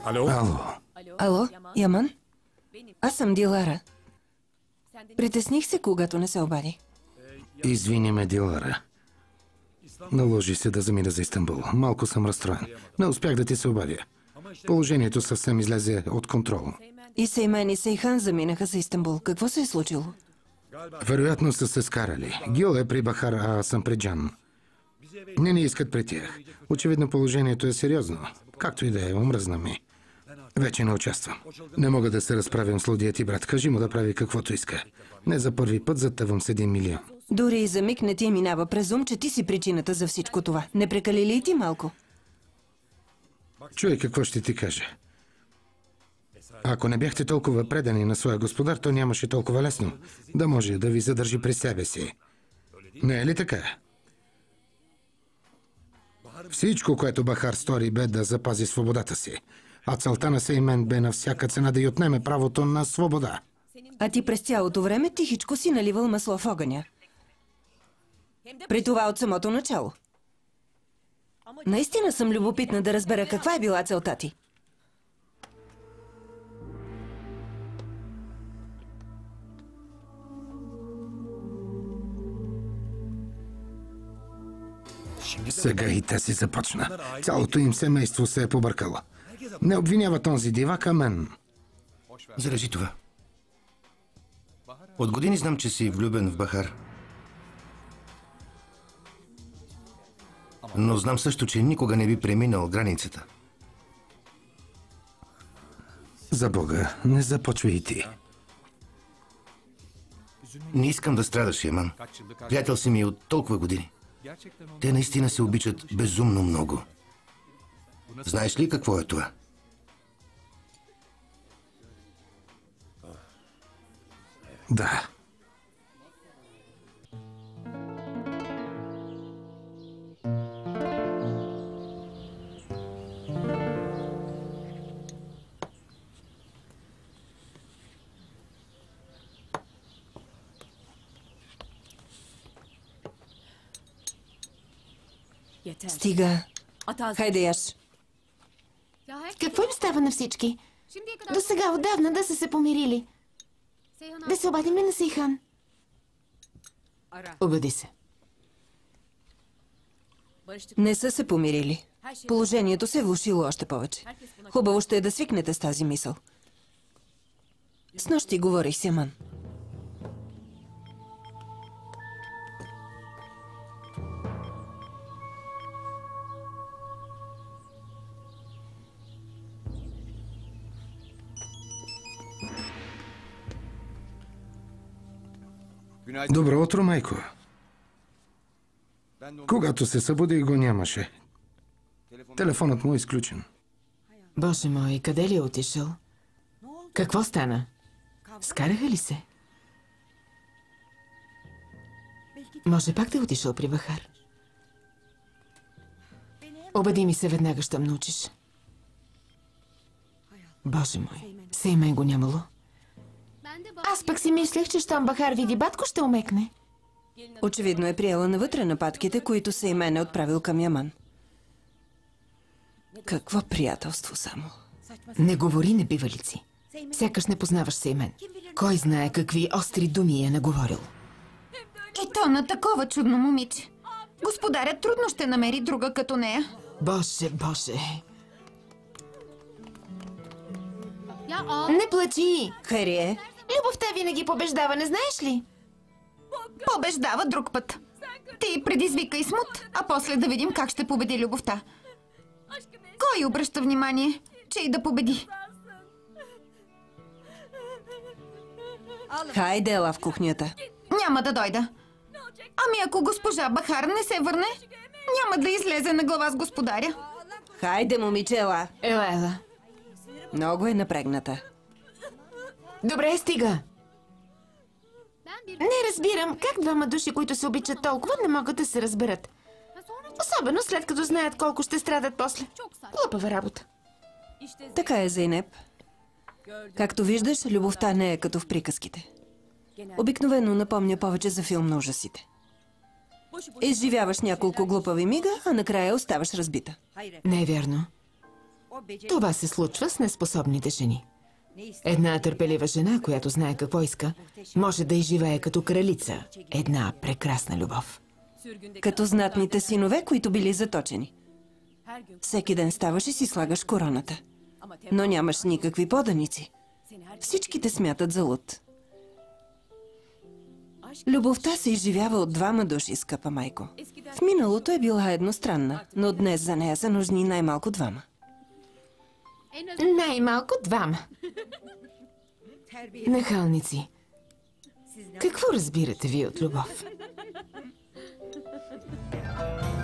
Alo? Ало, Яман? Аз съм Дилара. Притесних се, когато не се обади. Извини ме, Дилара. Наложи се да замина за Истанбул. Малко съм разстроен. Не успях да ти се обадя. Положението съвсем излезе от контрол. И Сеймен и Сейхан заминаха за Истанбул. Какво се е случило? Вероятно са се скарали. Гил е при Бахар, а аз съм при Джан. Не искат при тях. Очевидно положението е сериозно. Както и да е, омръзна ми. Вече не участвам. Не мога да се разправям с лудия ти брат. Кажи му да прави каквото иска. Не за първи път затъвам с 1 милион. Дори и за миг не ти минава през ум, че ти си причината за всичко това. Не прекали ли и ти малко? Чуй какво ще ти кажа. Ако не бяхте толкова предани на своя господар, то нямаше толкова лесно да може да ви задържи при себе си. Не е ли така? Всичко, което Бахар стори, бе да запази свободата си. А целта на Сеймен бе на всяка цена да й отнеме правото на свобода. А ти през цялото време тихичко си наливал масло в огъня. При това от самото начало. Наистина съм любопитна да разбера каква е била целта ти. Сега и те си започна. Цялото им семейство се е побъркало. Не обвинява този дивак, а мен. Зарази това. От години знам, че си влюбен в Бахар. Но знам също, че никога не би преминал границата. За Бога, не започвай и ти. Не искам да страдаш, Яман. Приятел си ми от толкова години. Те наистина се обичат безумно много. Знаеш ли какво е това? Да. Стига. Хайде яш. Какво им става на всички? До сега отдавна да са се помирили. Да се обадим ли на Сейхан? Обади се. Не са се помирили. Положението се е влошило още повече. Хубаво ще е да свикнете с тази мисъл. Снощи говорих с Яман. Добро утро, майко. Когато се събудих, го нямаше. Телефонът му е изключен. Боже мой, къде ли е отишъл? Какво стана? Скараха ли се? Може пак да е отишъл при Бахар? Обади ми се веднага, щом научиш. Боже мой, Сеймен го нямало. Аз пък си мислех, че щом Бахар види батко, ще омекне. Очевидно е приела навътре нападките, които Сеймен е отправил към Яман. Какво приятелство само. Не говори небивалици. Сякаш не познаваш Сеймен. Кой знае какви остри думи е наговорил. И то на такова чудно момиче. Господарят трудно ще намери друга като нея. Боже, Боже. Не плачи. Хайрие. Любовта винаги побеждава, не знаеш ли? Побеждава друг път. Ти предизвикай смут, а после да видим как ще победи любовта. Кой обръща внимание, че и да победи? Хайде, ела в кухнята. Няма да дойда. Ами ако госпожа Бахар не се върне, няма да излезе на глава с господаря. Хайде, момиче, ела. Ела. Много е напрегната. Добре, стига. Не разбирам как двама души, които се обичат толкова, не могат да се разберат. Особено след като знаят колко ще страдат после. Глупава работа. Така е, Зейнеп. Както виждаш, любовта не е като в приказките. Обикновено напомня повече за филм на ужасите. Изживяваш няколко глупави мига, а накрая оставаш разбита. Не е вярно. Това се случва с неспособните жени. Една търпелива жена, която знае какво иска, може да изживее като кралица една прекрасна любов. Като знатните синове, които били заточени. Всеки ден ставаш и си слагаш короната. Но нямаш никакви поданици. Всички те смятат за луд. Любовта се изживява от двама души, скъпа майко. В миналото е била едностранна, но днес за нея са нужни най-малко двама. Най-малко двама. Нахалници. Какво разбирате вие от любов?